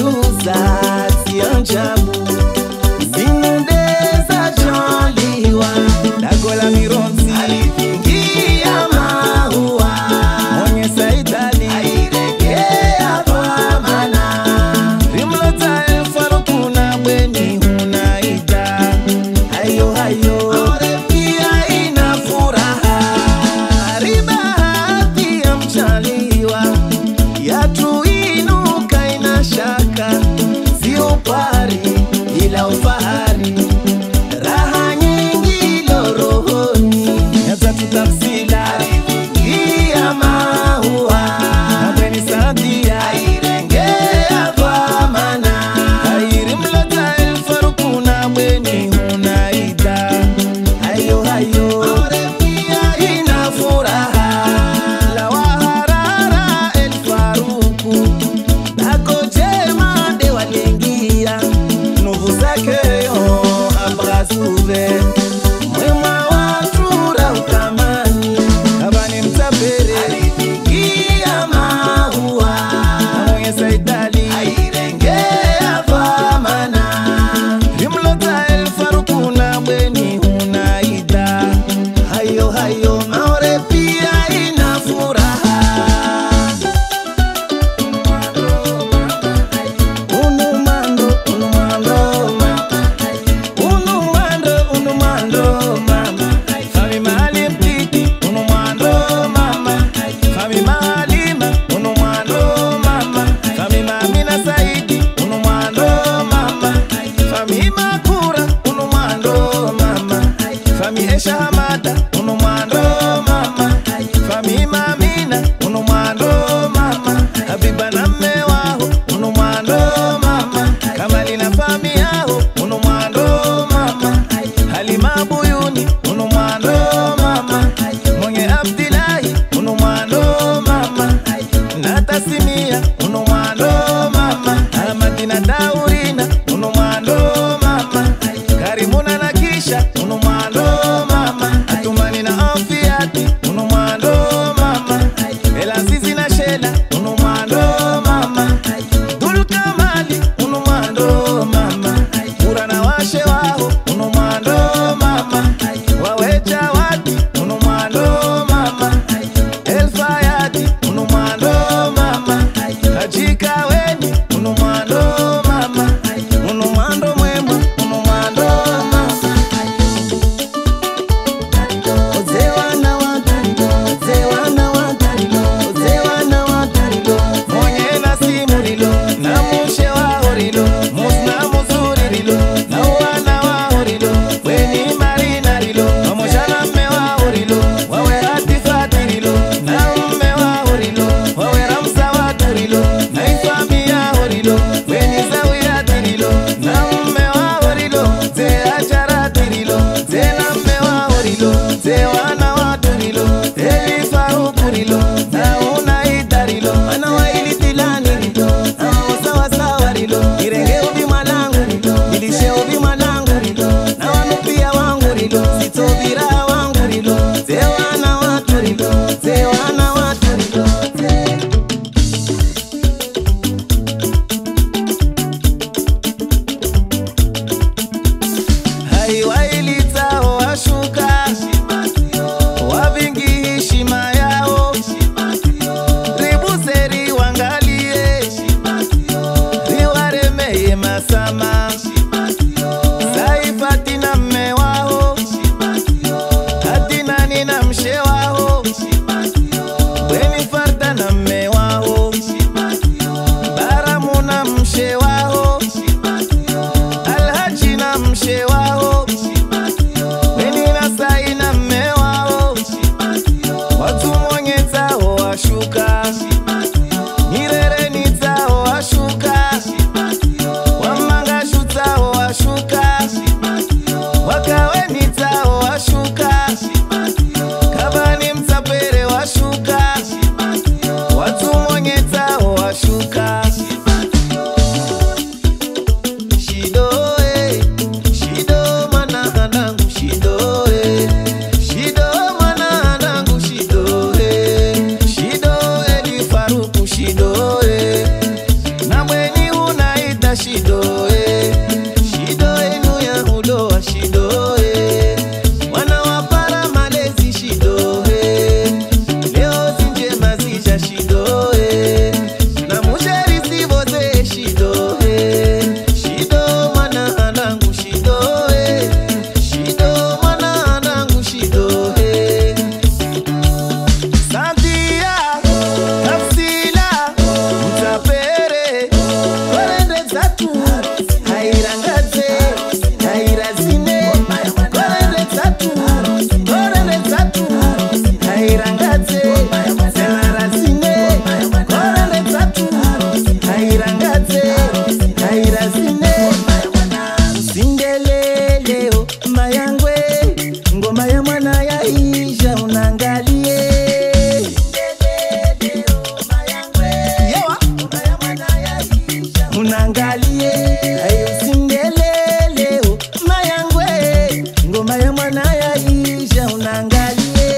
tuza sianjabu zinudeza joliwa dagola mironzi alivingia maua mwenye saidali airegea kwa mana rimlota elfaruku na bweni hunaida hayo hayo aure pia ina furaha ribahati ya mchaliwa yatu inuka ina shaka sio pari ila ufahari raha nyingi lorohoni yatatu tafsila iya maua na bweni sadia airengea kwa mana airimlota elfaruku na bweni hunaida hayo hayo aure pia ina furaha la waharara elfaruku nakojema de walengia nuvu zake yo abrazuve mwema watura utamani kabani mtabere alivingia maua na mwenye saidali airengea kwa mana rimlota elfaruku na bweni hunaida hayo hayo maore pia ina furaha unumando mama fami mahali mtiti unumando mama fami mahalima unumando mama fami mamina saidi unumando mama fami makura unumando mama fami esha hamada unumando mama fami mamina unumando mama habiba na mmewaho unumando mama kamali na fami yao unumando mama halima buyuni unumando mama mwenye abdilahi unumando mama natasimia unumando mama amadina daurina unumando mama karimuna na kisha unumando mama atumani na afiati unumando mama elazizi na shela unumando mama dulkamali unumando mama pura na washe wao unumando mama waweja wati unumando mama elfayati unumando mama kajika weni unumando mama unumando mwema unumando mama ozewana watarilo ozewana watarilo ozewana watarilo mwenye na simulilo na mushe wahorilo musna muzuririlo na wana wahorilo weni marinarilo pamoja na mme wahorilo wawe hatifatirilo na mme wahorilo wawe ramsa watarilo na ifami yahorilo weni zawiyatirilo na mme wahorilo ze acharatirilo ze na mme wahorilo ze wana watarilo elifarukurilo na unaitarilo ana wailitilanirilo na usawasawarilo irenge ubimalangurilo ilishe ubimalangurilo na wanupia wangurilo sitobira wangurilo ze wana watarilo ze wana watarilo haiwailitao washuka wavingi heshima yao ribuseri wangalie riwaremeye masama saifati na mme wao hatinani na mshe wao weni farda na mme wao baramu na mshe wao alhaji na mshe wao weni nasai na mme wao watu mwenye tao washuka mirere ni tao washuka wamangashu tao ya shido shido enu ya hudo wa shido wana wapara malezi shido leo zinje mazisha shido na musheri sivoze shido shido mwana anangu shido shido mwana anangu shido Sandia Kapsila Mtapere Korende zatu Hairangaze Hairazine Korende zatu Hairangaze Semarazine Korende zatu Hairangaze Hairazine Sindeleleo mayangwe ngoma ya mwana ya isha unangalie unangalie ayo sindeleleo mayangwe ngoma ya mwana ya isha unangalie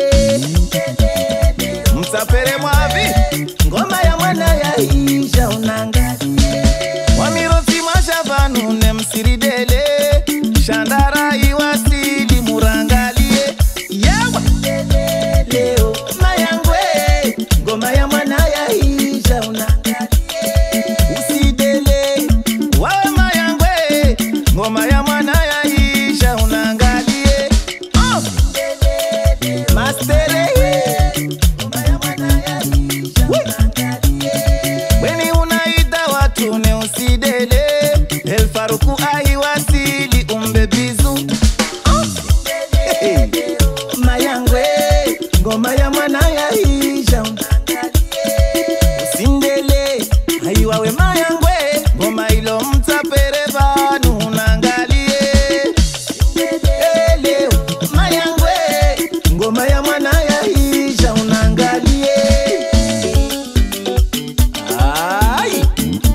msapere mwavi ngoma ya mwana ya isha unangalie wamirosi mashavanu ne msiridele shandara iwasili murangalie yawa leo mayangwe ngoma ya mwana ya isha unangalie usidele wawe mayangwe ngoma ya mwana ya isha unangalie mastere ngoma ya mwana ya isha unangalie weni unaita watu ne usidele El Faruku aiwasili umbebizu mayangwe ngoma ya mwana ya isha usindele aiwawe mayangwe ngoma ilo mtapere vanu unangalie leo mayangwe ngoma ya mwana ya isha unangalie ai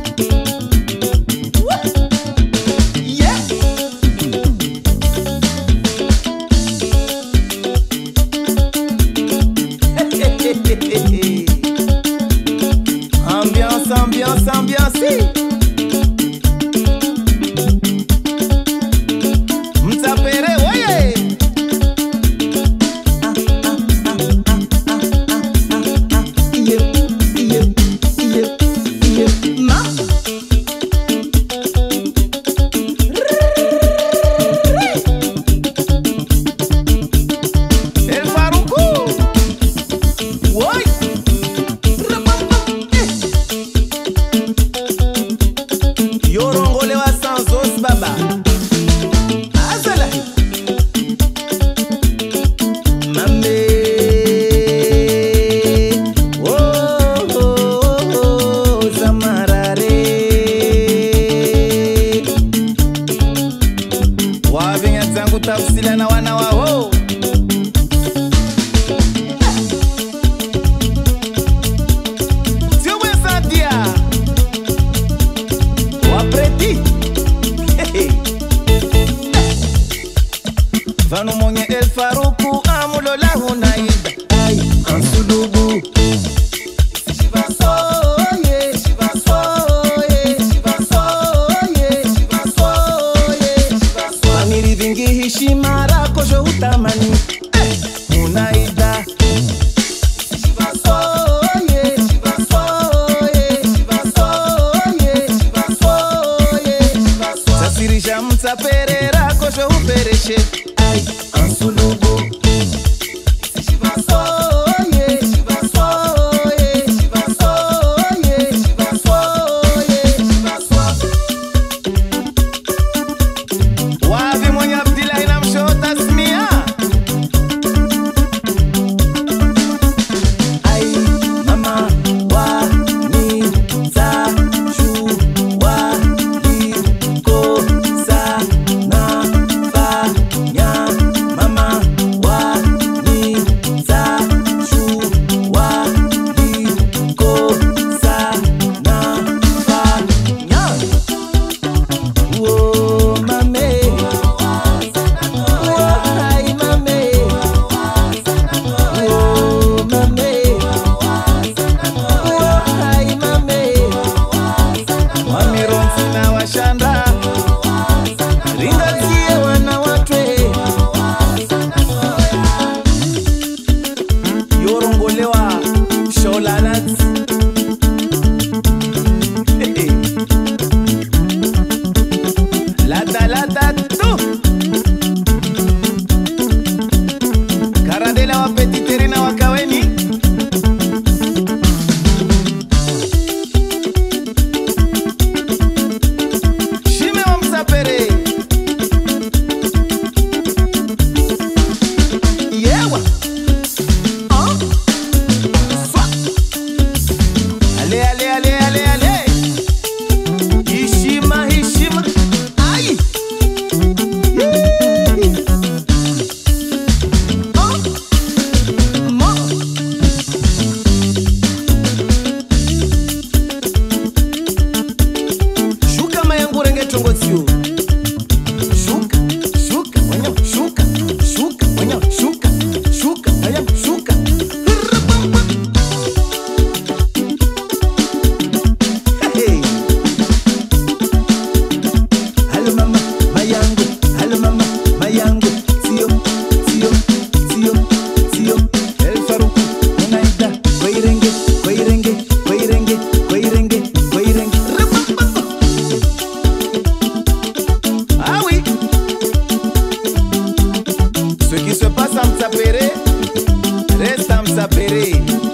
yeah. Ambiance, ambiance, ambiance. Mtapere weye. Ma. El Faruku. Woy. Yorongole wa Sanzos baba Azala Mambe oh, Zamarare Wavinga zangu tafsila na wana wao Sio Sandia Wapreti Vanu monye El Faruku amulola hunaida Ay, ansulubu Shivasoye, shivasoye, shivasoye, shivasoye, shivasoye Mamiri vingi hishimara kosho utamani Hunaida Shivasoye, shivasoye, shivasoye, shivasoye, shivasoye Sasirisha mtaperera kosho upereshe Ay, ansulubu Shivasoye, shivasoye, shivasoye, shivasoye, shivasoye Wavi mwenye Abdila ina mshota smia Ay, mama wa ni za shu wa li ko sa na fa nya na washanda ringazie wana watwe yorongolewa sholalat lata tu karadela wa petiteri na wakaweni shime wa msapere yewa ale heshima ai shuka mayangu renge tongotio shuka wanya shuka wanya shuka wanya shuka hey. Halo mama mayangu sio El Faruku unaida koirenge ah oui ce qui se passe à Msapere reste à Msapere.